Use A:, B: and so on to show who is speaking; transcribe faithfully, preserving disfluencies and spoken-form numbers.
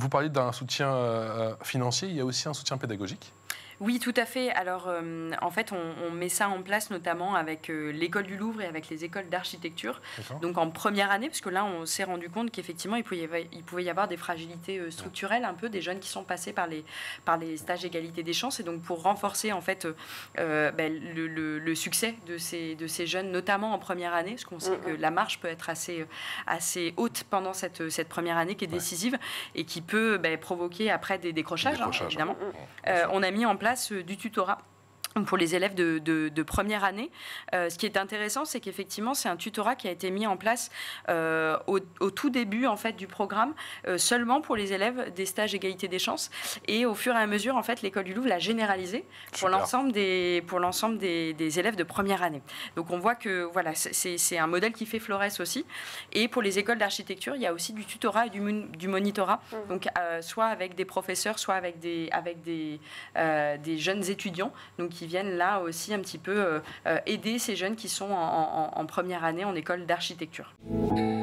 A: vous parliez d'un soutien euh, financier, il y a aussi un soutien pédagogique?
B: Oui, tout à fait. Alors, euh, en fait, on, on met ça en place notamment avec euh, l'école du Louvre et avec les écoles d'architecture. Donc, en première année, parce que là, on s'est rendu compte qu'effectivement, il pouvait y avoir, il pouvait y avoir des fragilités euh, structurelles, un peu, des jeunes qui sont passés par les, par les stages égalité des chances. Et donc, pour renforcer, en fait, euh, ben, le, le, le succès de ces, de ces jeunes, notamment en première année, parce qu'on sait mmh. que la marche peut être assez, assez haute pendant cette, cette première année qui est décisive ouais. et qui peut ben, provoquer après des décrochages, décrochages hein, évidemment. Mmh. Euh, on a mis en place du tutorat pour les élèves de, de, de première année. Euh, ce qui est intéressant, c'est qu'effectivement, c'est un tutorat qui a été mis en place euh, au, au tout début en fait, du programme, euh, seulement pour les élèves des stages égalité des chances. Et au fur et à mesure, en fait, l'école du Louvre l'a généralisé pour l'ensemble des, pour l'ensemble des, des élèves de première année. Donc, on voit que voilà, c'est, c'est un modèle qui fait florès aussi. Et pour les écoles d'architecture, il y a aussi du tutorat et du, du monitorat, mmh. donc euh, soit avec des professeurs, soit avec des, avec des, euh, des jeunes étudiants, donc qui viennent là aussi un petit peu euh, aider ces jeunes qui sont en, en, en première année en école d'architecture.